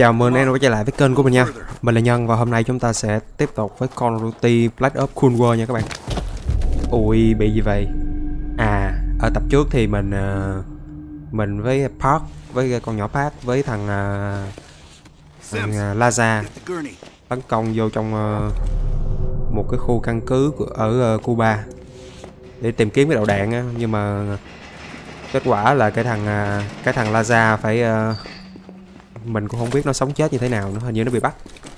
Chào mừng anh đã quay trở lại với kênh của mình nha. Mình là Nhân và hôm nay chúng ta sẽ tiếp tục với Call of Duty Black Ops Cold War nha các bạn. Ui, bị gì vậy? À, ở tập trước thì mình với Park, với con nhỏ Park, với thằng Laza tấn công vô trong một cái khu căn cứ ở Cuba để tìm kiếm cái đầu đạn á, nhưng mà kết quả là cái thằng Laza phải mình cũng không biết nó sống chết như thế nào nữa, hình như nó bị bắt.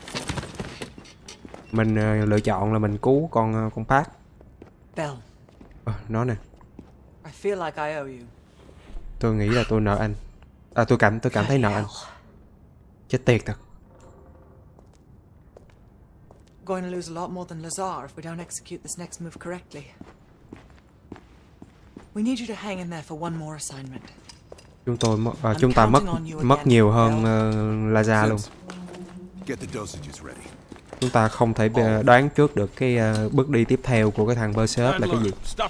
Mình lựa chọn là mình cứu con Park. Bell. Nó nè. I feel like I owe you. Tôi nghĩ là tôi nợ anh. Tôi cảm thấy nợ anh. Chết tiệt thật. Going to lose a lot more than Lazar if we don't execute this next move correctly. We need you to hang in there for one more assignment. Chúng ta mất nhiều hơn Laza luôn. Chúng ta không thể đoán trước được cái bước đi tiếp theo của cái thằng Perseus là cái gì.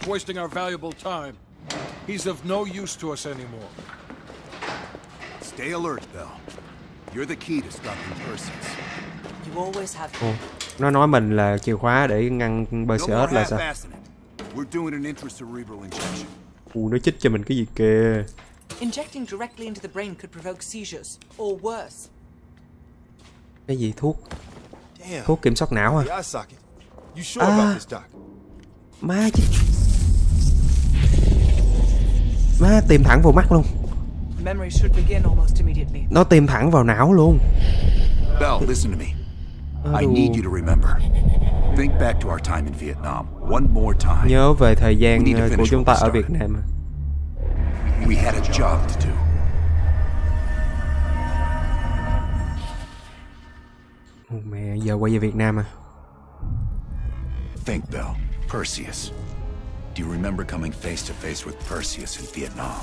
Stay alert, Bell. You're the key to stopping Perseus. You always have. Nó nói mình là chìa khóa để ngăn Perseus là sao? We're doing an intracerebral injection. Nó chích cho mình cái gì kìa? Injecting directly into the brain could provoke seizures or worse. Cái gì thuốc kiểm soát não à? Má chứ. Má tìm thẳng vào mắt luôn. Nó tìm thẳng vào não luôn. Bell, listen to me. I need you to remember. Think back to our time in Vietnam one more time. Nhớ về thời gian của chúng ta ở Việt Nam. We had a job to do. Mẹ, giờ quay về Việt Nam à? Think, Bell. Perseus. Do you remember coming face to face with Perseus in Vietnam?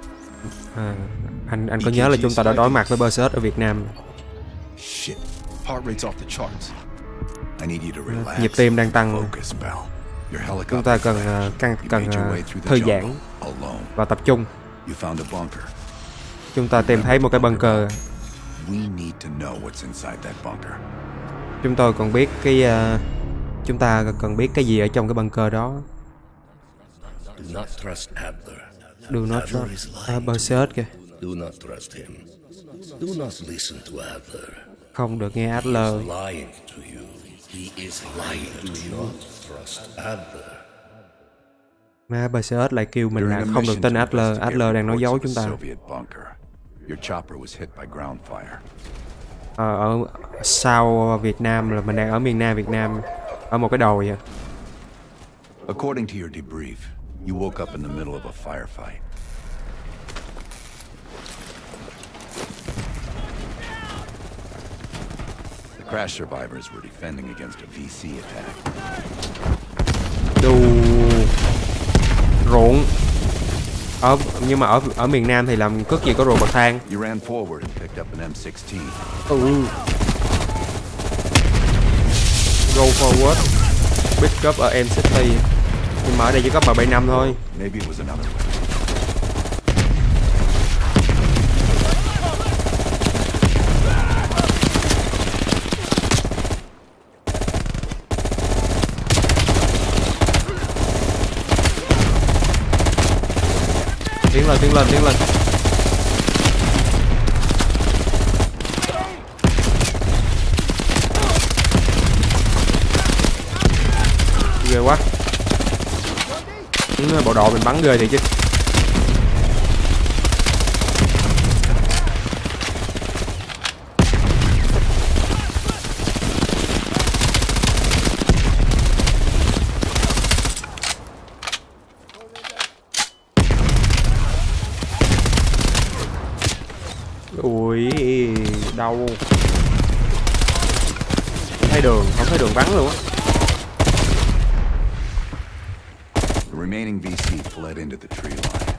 Anh có nhớ là chúng ta đã đối mặt với Perseus ở Việt Nam. Shit. Heart rate's off the charts. I need you to relax. Nhịp tim đang tăng. Focus, Bell. Chúng ta cần thư giãn và tập trung. You found a bunker. Chúng ta tìm thấy một cái bunker. We need to know what's inside that bunker. Chúng ta cần biết cái gì ở trong cái bunker đó. Do not trust Adler. Do not trust Perseus kìa. Do not trust him. Do not listen to Adler. Không được nghe Adler. He is lying to you. He is lying to you. Do not trust Adler. Má, Perseus lại kêu mình là không được tin Adler. Adler đang nói dối chúng ta. Your chopper was hit by ground fire. Ở sau Việt Nam là mình đang ở miền Nam Việt Nam, ở một cái đồi. According to your debrief, you woke up in the middle of a firefight. The crash survivors were defending against a VC attack. Ruộng. Nhưng mà ở miền Nam thì làm cất gì có ruộng bậc thang. You ran forward and picked up an M16. Go forward. Pick up ở M60. Nhưng mà ở đây chỉ có M75 thôi. Maybe it was another way. Tiến lên. Ghê quá. Bộ đội mình bắn ghê thì chứ. Ui, đau. Không thấy đường bắn luôn á. The remaining VC fled into the tree line.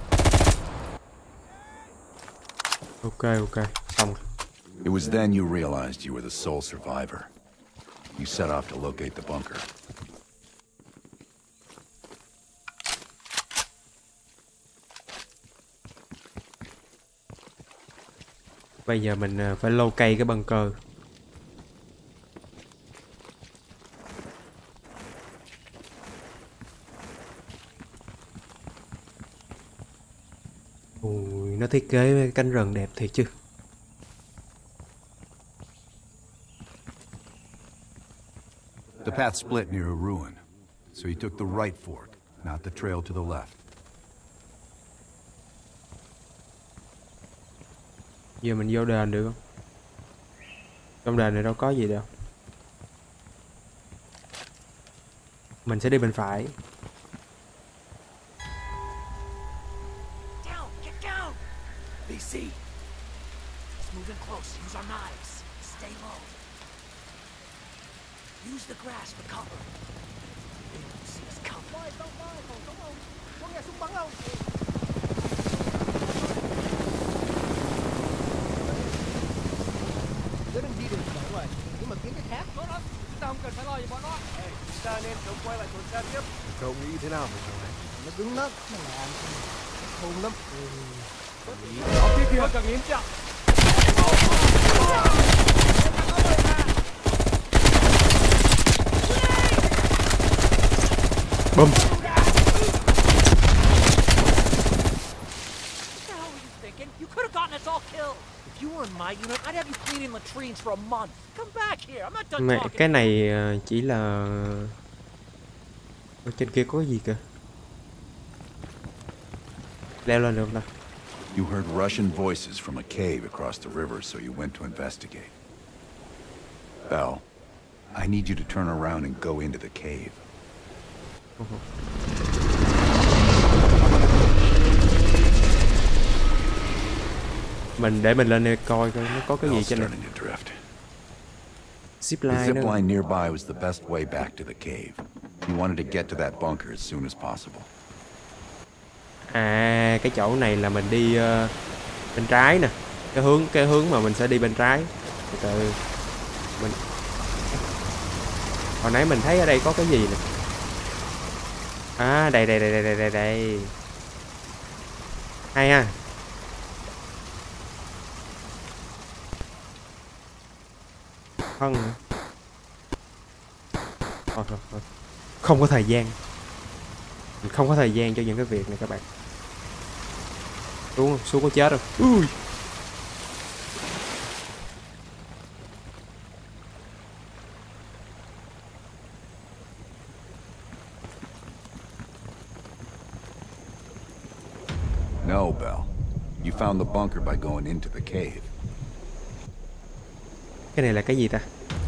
Ok, xong. It was then you realized you were the sole survivor. You set off to locate the bunker. Bây giờ mình phải locate cái bunker. Ui, nó thiết kế cánh rừng đẹp thiệt chứ. The path split near a ruin, so he took the right fork, not the trail to the left. Giờ mình vô đền được không? Trong đền này đâu có gì đâu. Mình sẽ đi bên phải. Down, get down. BC. It's moving close. Use our knives. Stay low. Use the grass for cover. They won't see us come. Có nghe súng bắn không? Nếu đang đi đường thì rồi, nhưng mà kiếm cái khác. Đó đó, chúng ta không cần phải lo gì bọn nó. Chúng ta nên sớm quay lại tuần tra tiếp. Cậu nghĩ thế nào về điều này? Nó cứng lắm, nó làm thôn lắm. Ở phía kia cần nghiêm trọng. Bum. What the hell were you thinking? You could have gotten us all killed. If you were in my unit, I'd have you cleaning latrines for a month. Come back here. I'm not done Mẹ, talking. cái này chỉ là ở trên kia có cái gì kìa. Leo lên được không ta? You heard Russian voices from a cave across the river, so you went to investigate. Bell, I need you to turn around and go into the cave. Mình để mình lên đây coi coi nó có cái gì Bell's trên này. starting to drift. The Zipline zip nữa. line nearby was the best way back to the cave. He wanted to get to that bunker as soon as possible. À, cái chỗ này là mình đi bên trái nè. Cái hướng mà mình sẽ đi bên trái. Từ từ mình hồi nãy mình thấy ở đây có cái gì nè. À, đây. Hay ha. Thân hả? Thôi. Không có thời gian. Mình không có thời gian cho những cái việc này các bạn. Xuống có chết không? Ui. No, Bell. You found the bunker by going into the cave. Cái này là cái gì ta?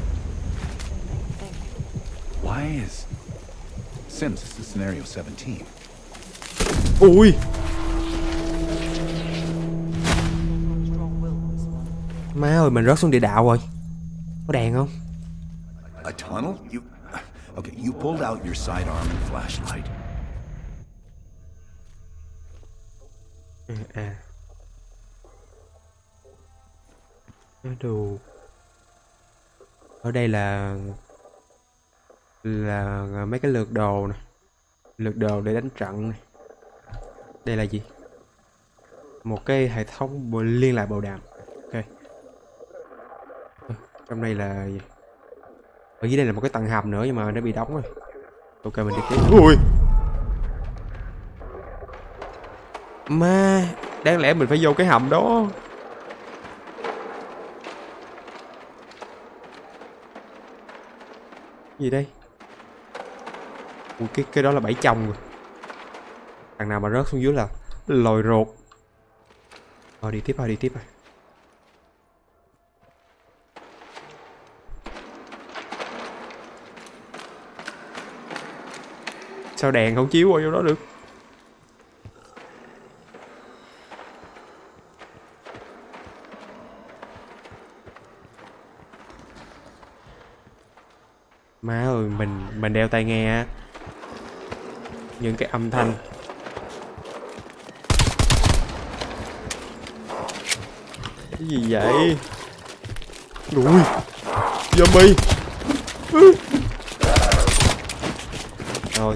Why is... Sims, this is scenario 17. Ui. Strong will on this one. Má ơi, mình rớt xuống địa đạo rồi. Có đèn không? A tunnel? Okay, you pulled out your sidearm and flashlight. À. Đồ. Ở đây là mấy cái lược đồ nè. Lược đồ để đánh trận này. Đây là gì? Một cái hệ thống liên lạc bộ đàm. Ok. Trong đây là gì? Ở dưới đây là một cái tầng hầm nữa nhưng mà nó bị đóng rồi. Ok, mình đi tiếp. Ui. Ma, đáng lẽ mình phải vô cái hầm đó. Gì đây? Ui, cái đó là bẫy chồng rồi. Thằng nào mà rớt xuống dưới là lòi ruột. Đi tiếp rồi. Sao đèn không chiếu qua vô đó được? Má ơi, mình đeo tai nghe á. Những cái âm thanh. Cái gì vậy? Ui, zombie. Thôi.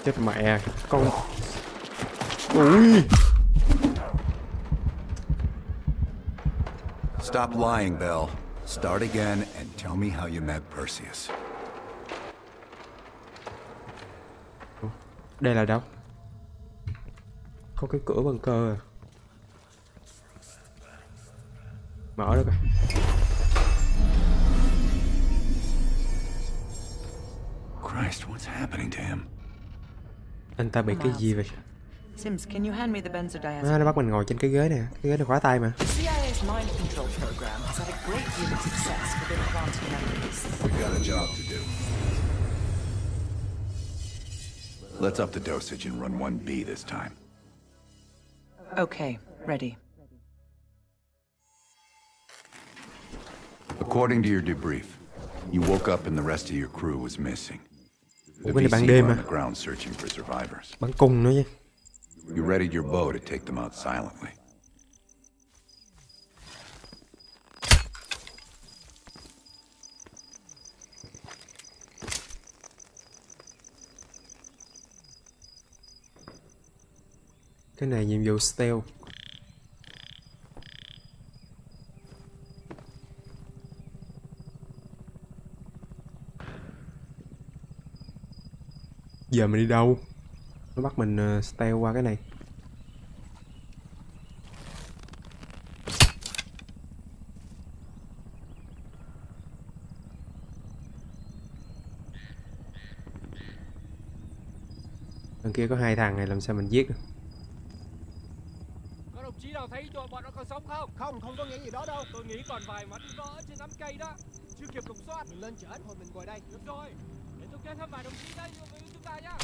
Chết mẹ con. Ui. Stop lying, Bell. Start again and tell me how you met Perseus. Đây là đâu? Có cái cửa bằng cơ à? Mở được coi. Christ, what's happening to him? Anh ta bị cái gì vậy? Sims, can you hand me the benzodiazepine? Nó bắt mình ngồi trên cái ghế nè. Cái ghế này khóa tay mà. The CIA's mind control program has had a great deal of success with implanting memories. We've got a job to do. Let's up the dosage and run 1B this time. Okay, ready. According to your debrief, you woke up and the rest of your crew was missing. The Ủa, cái này ban VC đêm were on à? the ground searching for survivors. Bắn cung nữa chứ. You readied your bow to take them out silently. Cái này nhiệm vụ stealth. Giờ mình đi đâu? Nó bắt mình stealth qua cái này. Đằng kia có 2 thằng này làm sao mình giết được? Có đồng chí nào thấy bọn nó còn sống không? Không, không có nghĩ gì đó đâu. Tôi nghĩ còn vài mắt vỡ trên nắm cây đó. Chưa kịp kiểm soát. Mình lên chở hồi mình ngồi đây. Được rồi. Để tôi kết thêm vài đồng chí đây với chúng ta nhá.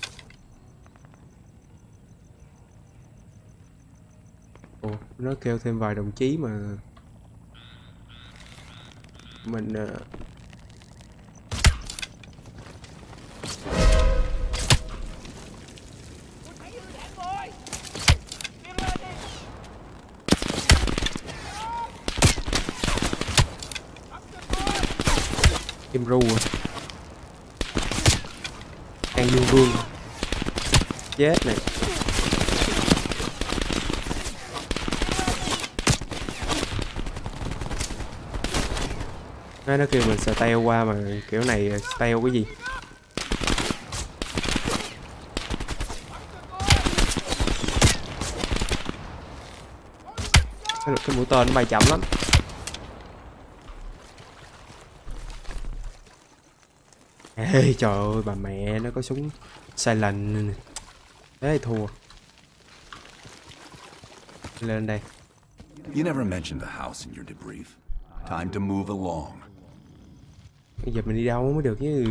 Ồ, nó kêu thêm vài đồng chí mà mình Kim ru à? An Dương Vương chết này. Nó kêu mình stealth qua mà kiểu này stealth cái gì? Cái mũi tên nó bay chậm lắm. Ê trời ơi bà mẹ, nó có súng silent. Thế thì thua. Lên đây. You never mentioned the house in your debrief. Time to move along. Bây giờ mình đi đâu mới được chứ?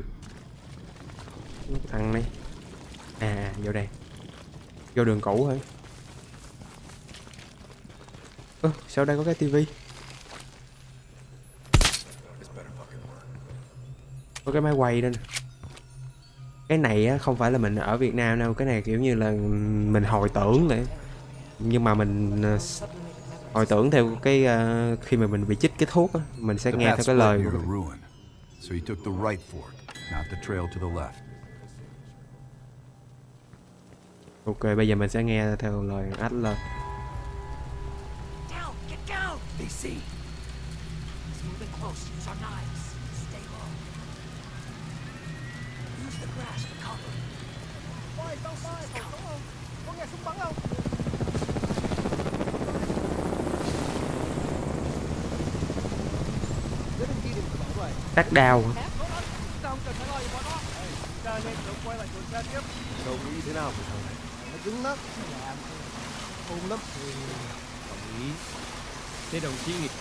Thằng này. À, vô đây. Vô đường cũ thôi. Ơ, sao đây có cái tivi? Có cái máy quay đó nè. Cái này á, không phải là mình ở Việt Nam đâu. Cái này kiểu như là mình hồi tưởng lại. Nhưng mà mình hồi tưởng theo cái khi mà mình bị chích cái thuốc á, mình sẽ nghe theo cái lời của ruin. So you took the right fork, not the trail to the left. Ok, bây giờ mình sẽ nghe theo lời ách lên. Down! Get down! They see. He's moving close. Use our knives. Stay low. Use the grass for cover. Ôi, đâu ơi, có không? Có nghe súng bắn không? Tắt đao. Chúng ta không cần phải lo gì bọn nó. Chúng ta nên tự quay lại tuần tra tiếp. Cậu nghĩ thế nào về thằng này? Nó cứng lắm. Làm ôn lắm. Đồng ý. Thế đồng chí nghĩ...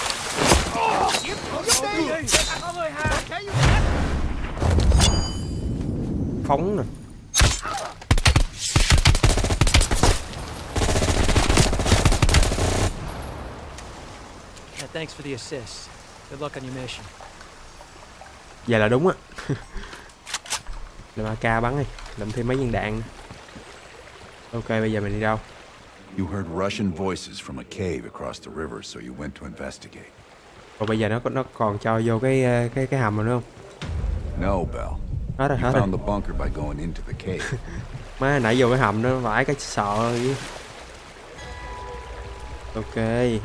Phóng nè. Yeah, thanks for the assist. Good luck on your mission. Vậy là đúng á. Làm AK bắn đi, làm thêm mấy viên đạn. Ok, bây giờ mình đi đâu? You heard Russian voices from a cave across the river, so you went to investigate. Còn bây giờ nó còn cho vô cái hầm rồi đúng không? No, Bell. Hết rồi, You hết rồi. found the bunker by going into the cave. Má nãy vô cái hầm nó vãi cái sợ chứ. Ok.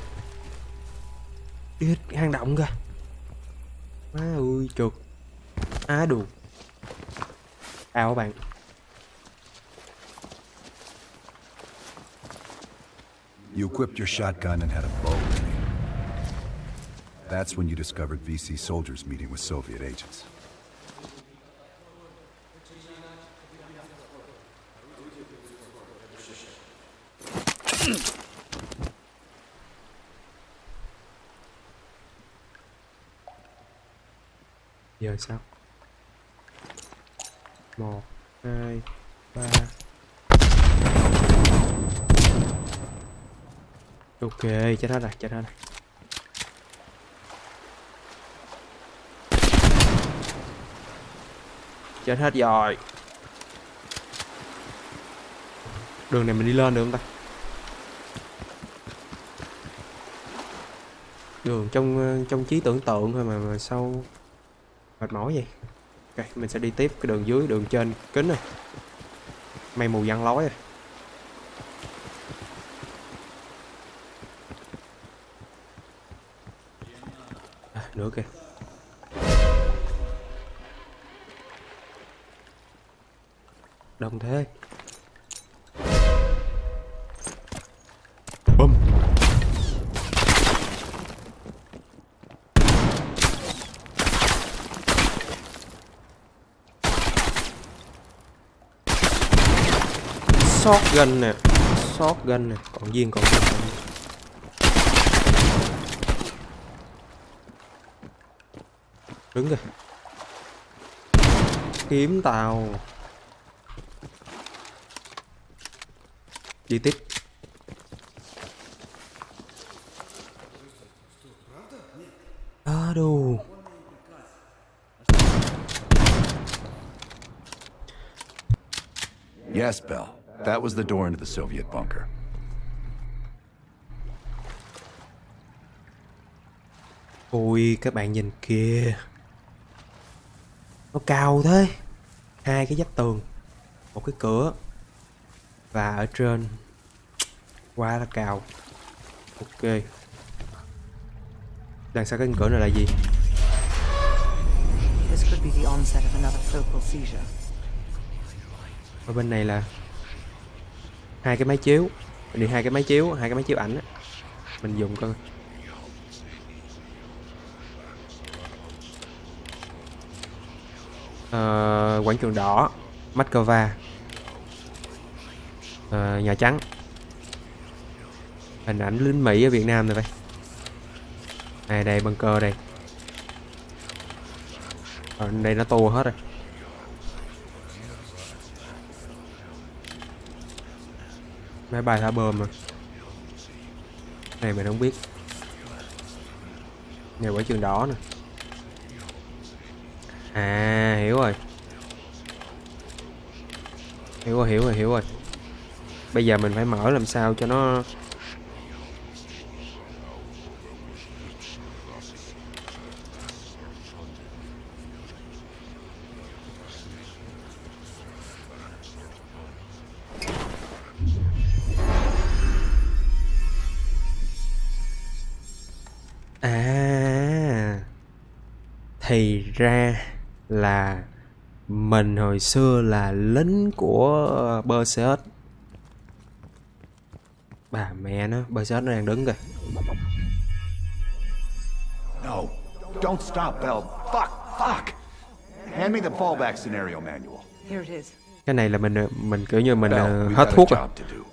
Đi hết hang động kìa. Má ơi trượt. Á đù. Ao các bạn. You equipped your shotgun and had a bow with you. That's when you discovered VC soldiers meeting with Soviet agents. Giờ sao? 1, 2, 3. Ok, chết hết rồi, chết hết rồi. Chết hết rồi. Đường này mình đi lên được không ta? Đường trong trí tưởng tượng thôi mà sao mệt mỏi vậy. Ok, mình sẽ đi tiếp cái đường dưới, đường trên kính này. Mây mù giăng lối rồi. Nữa kìa. Đông thế. Bum. Shotgun nè, shotgun nè, còn viên còn viên. Đứng kìa. Kiếm tàu. Đi tiếp. À đồ. Yes, Bell. That was the door into the Soviet bunker. Ui, các bạn nhìn kìa. Nó cao thế. Hai cái vách tường, một cái cửa. Và ở trên quá là cao. Ok. Đằng sau cái cửa này là gì? This could be the onset of another focal seizure. Ở bên này là hai cái máy chiếu. Mình đi hai cái máy chiếu ảnh á. Mình dùng coi. Quảng trường đỏ, Moscow, Nhà Trắng. Hình ảnh lính Mỹ ở Việt Nam này vậy. Này đây bunker đây. Đây nó tua hết rồi. Máy bay thả bom mà. Này mình không biết. Này quảng trường đỏ nè. À hiểu rồi. Hiểu rồi. Bây giờ mình phải mở làm sao cho nó thì ra là mình hồi xưa là lính của Berserk. Bà mẹ nó, Berserk nó đang đứng kìa. No, don't stop, Bell. Fuck. Hand me the fallback scenario manual. Here it is. Cái này là mình kiểu như mình Bell, we've hết got a thuốc rồi. job to do.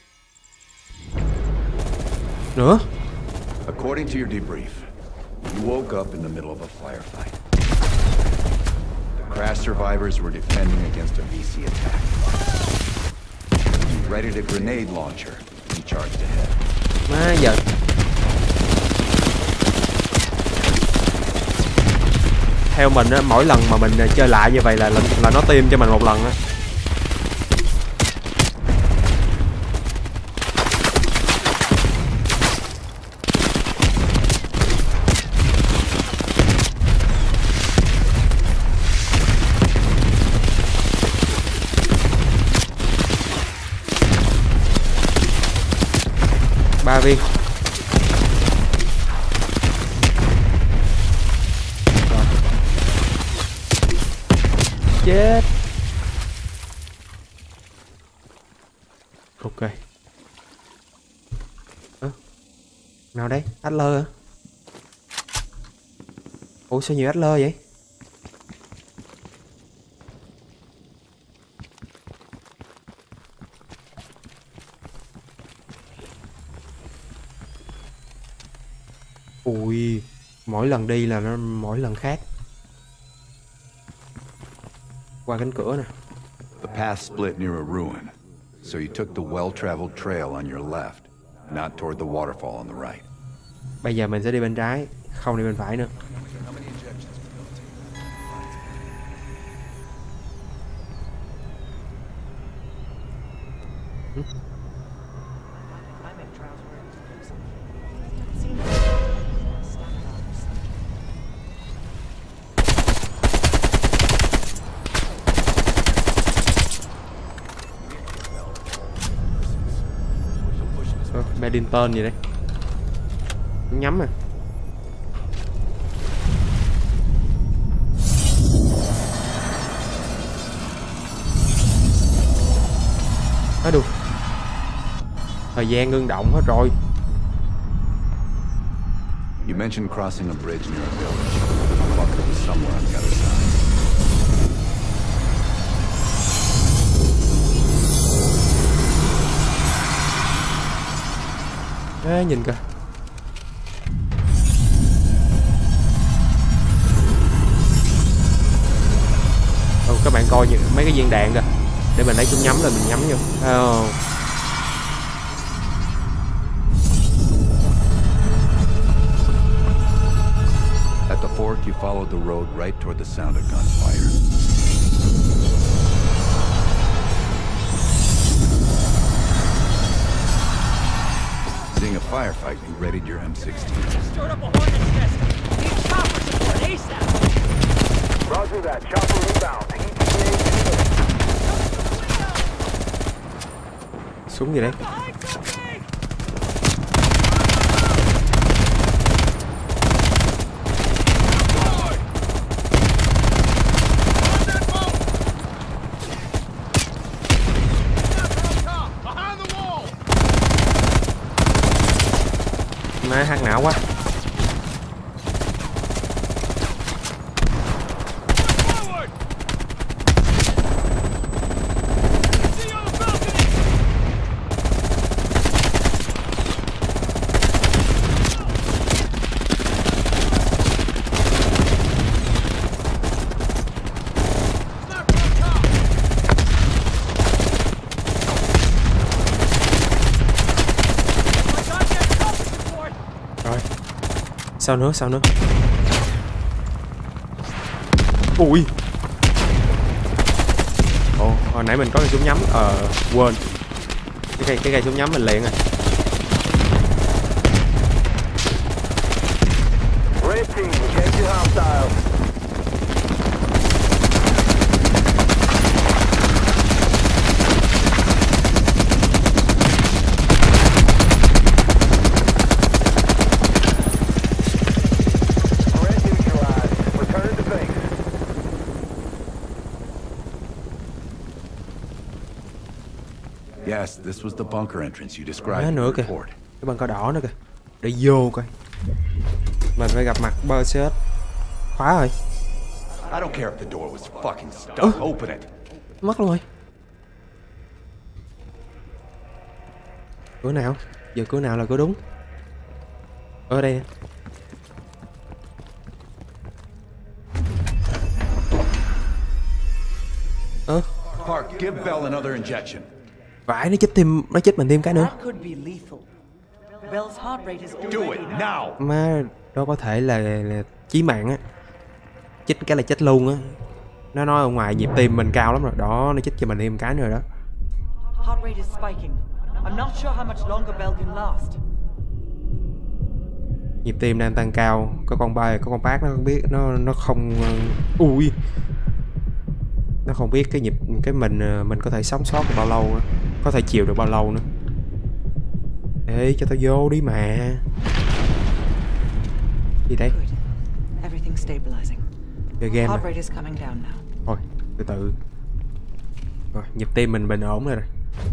Nữa. According to your debrief, you woke up in the middle of a firefight. The crash survivors were defending against a VC attack. You readied a grenade launcher and charged ahead. Má giờ. Theo mình á, mỗi lần mà mình chơi lại như vậy là nó tiêm cho mình một lần á. viên. Rồi. Chết. Ok. Nào đây? Adler hả? Ủa sao nhiều Adler vậy? Ui, mỗi lần đi là nó mỗi lần khác. Qua cánh cửa nè. The path split near a ruin, so you took the well-traveled trail on your left, not toward the waterfall on the right. Bây giờ mình sẽ đi bên trái, không đi bên phải nữa. Paddington gì đây? Nhắm à? Được. Thời gian ngưng động hết rồi. You mentioned crossing a bridge near a village. The bunker was somewhere on the other side. Ê, nhìn kìa. Các bạn coi mấy cái viên đạn kìa. Để mình lấy súng nhắm là mình nhắm vô. At the fork, you followed the road right toward the sound of gunfire. Seeing a firefight, you readied your M16. Stirred up a hornet's nest. Need chopper support ASAP. Roger that. Chopper inbound. Súng gì đây? Má hack não quá. Sao nữa, sao nữa? Ui. Ồ, hồi nãy mình có cái súng nhắm. Quên. Cái cây súng nhắm mình liền rồi. Red team, engaging hostiles. Yes, this was the bunker entrance you described in the nữa kìa. report. Cái băng cỏ đỏ nữa kìa. Để vô coi. Mình phải gặp mặt Berset. Khóa rồi. I don't care if the door was fucking stuck. Open it. Mất luôn rồi. Cửa nào? Giờ cửa nào là cửa đúng? Ở đây. Park, give Bell another injection. Phải, nó chết mình thêm cái nữa. That could be lethal. Bell's heart rate is Do it now. Má, đó có thể là chí mạng á. Chích cái là chết luôn á. Nó nói ở ngoài nhịp tim mình cao lắm rồi. Đó, nó chích cho mình thêm cái nữa đó. Heart rate is spiking. I'm not sure how much longer Bell can last. Nhịp tim đang tăng cao. Có con bác nó không biết, nó không ui. Nó không biết mình có thể sống sót được bao lâu nữa. Có thể chịu được bao lâu nữa. Ê, cho tao vô đi mà. Gì đây? Good. Everything's stabilizing. Chơi game Heart à? rate is coming down now. Thôi, từ từ. Rồi, nhịp tim mình bình ổn rồi.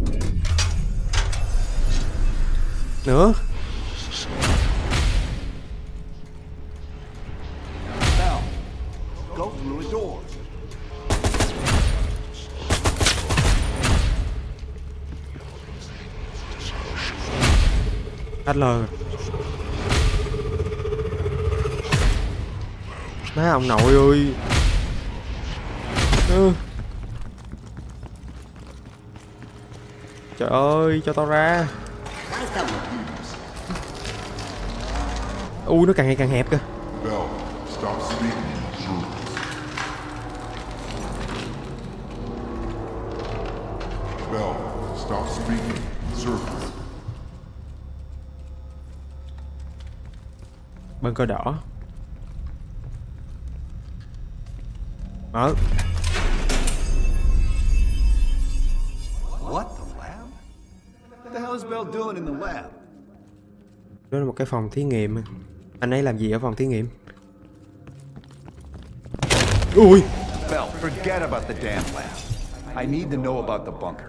Nữa. Bell, go through a door. HL. Má ông nội ơi. Trời ơi, cho tao ra. Ui, nó càng ngày càng hẹp kìa. Bell, stop speaking. Service. Bell, stop speaking. Service. Bên cờ đỏ. Mở. What, the lab? What the hell is Bell doing in the lab? Đó là một cái phòng thí nghiệm. Anh ấy làm gì ở phòng thí nghiệm? Ui. Bell, forget about the damn lab. I need to know about the bunker.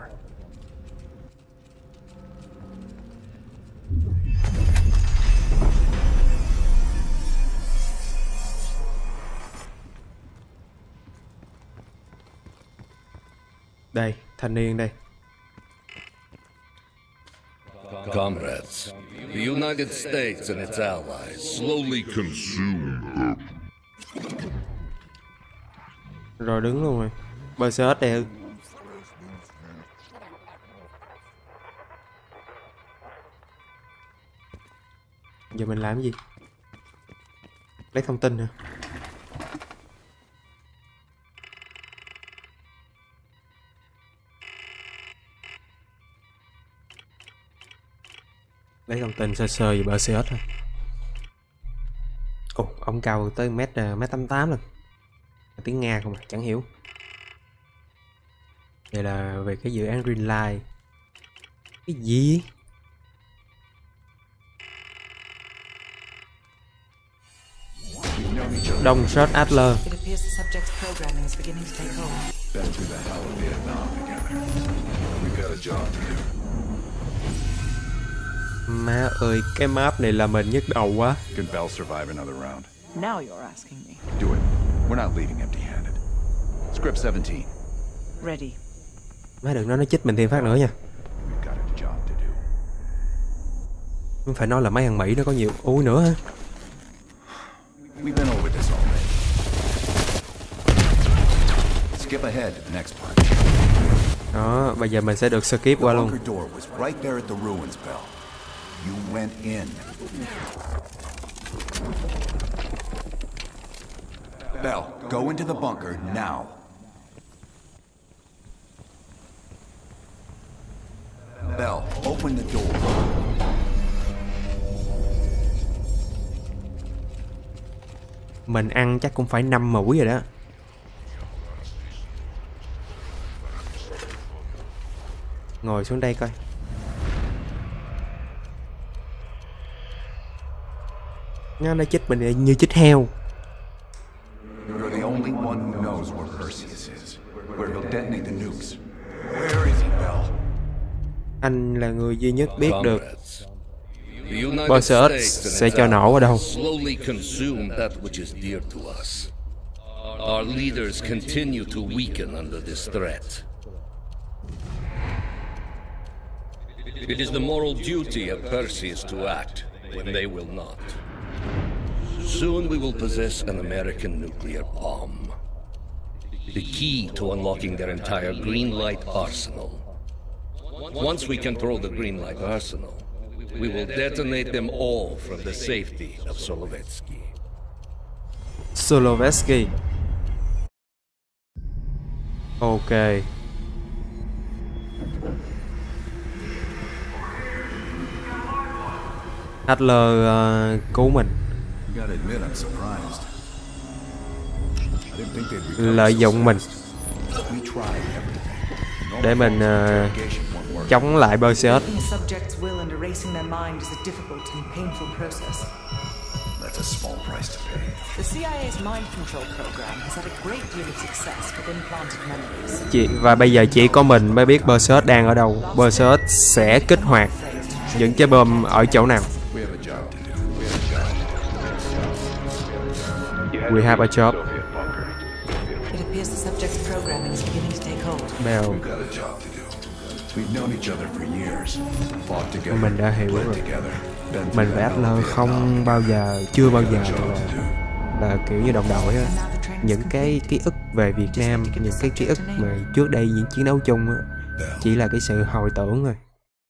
Đây, thanh niên đây. Comrades, the United States and its allies slowly consume them. Rồi đứng luôn rồi. Bơi xe hết đây. Giờ mình làm gì? Lấy thông tin hả? Lấy thông tin sơ sơ về BCS thôi. Ồ, ông cao tới mét 88 lần. Tiếng Nga không à, chẳng hiểu. Đây là về cái dự án Greenlight. Cái gì? Đông shot Adler. It appears the subject's programming is beginning to take hold. Been through the hell of Vietnam together. We got a job to do. Má ơi, cái map này là mình nhức đầu quá. Can Bell survive another round? Now you're asking me. Do it. We're not leaving empty-handed. Script 17. Ready. Má đừng nói nó chích mình thêm phát nữa nha. We've got a job to do. Không phải nói là mấy thằng Mỹ nó có nhiều ui nữa hả? We've been over this already. Skip ahead to the next part. Đó, bây giờ mình sẽ được skip The qua luôn. bunker door was right there at the ruins, Bell. You went in. Bell, go into the bunker now. Bell, open the door. Mình ăn chắc cũng phải 5 mũi rồi đó. Ngồi xuống đây coi. Nó chích mình như chích heo. You're the only one who knows where Perseus is, where he'll detonate the nukes. Where is he, Bell? Anh là người duy nhất biết được Comrades, the United BCS States and sẽ its cho nổ ở đâu. allies slowly consume that which is dear to us. Our leaders continue to weaken under this threat. It is the moral duty of Perseus to act when they will not. Soon we will possess an American nuclear bomb, the key to unlocking their entire Greenlight arsenal. Once we control the Greenlight arsenal, we will detonate them all from the safety of Solovetsky. Solovetsky. Ok. Adler cứu mình. Gotta admit, I'm surprised. I didn't think they'd be Lợi dụng mình We tried everything. để mình Interrogation won't chống lại Perseus. Taking a subject's will and erasing their mind is a difficult and painful process. That's a small price to pay. The CIA's mind control program has had a great deal of success with implanted memories. Và bây giờ chỉ có mình mới biết Perseus đang ở đâu. Perseus sẽ kích hoạt những trái bom ở chỗ nào. We have a job to do. We have a job. It appears the subject's programming is beginning to take hold. Bell. We've got a job to do. We've known each other for years. Fought together. Mình đã hiểu bled rồi. together. Been Mình through và hell and Adler Vietnam. không bao giờ, chưa bao giờ Got a job to do. là kiểu như đồng đội á. Những cái ký ức về Việt Nam, những cái ký ức mà trước đây những chiến đấu chung á, chỉ là cái sự hồi tưởng thôi.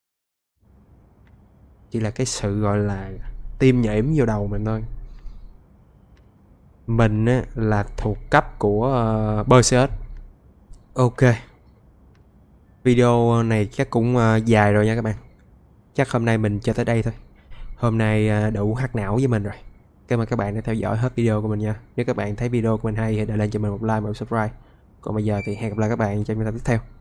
Chỉ là cái sự gọi là tim nhảy vô đầu mình thôi. Mình á, là thuộc cấp của Perseus. Ok. Video này chắc cũng dài rồi nha các bạn. Chắc hôm nay mình cho tới đây thôi. Hôm nay đủ hack não với mình rồi. Cảm ơn các bạn đã theo dõi hết video của mình nha. Nếu các bạn thấy video của mình hay hãy để lên cho mình một like và một subscribe. Còn bây giờ thì hẹn gặp lại các bạn trong video tiếp theo.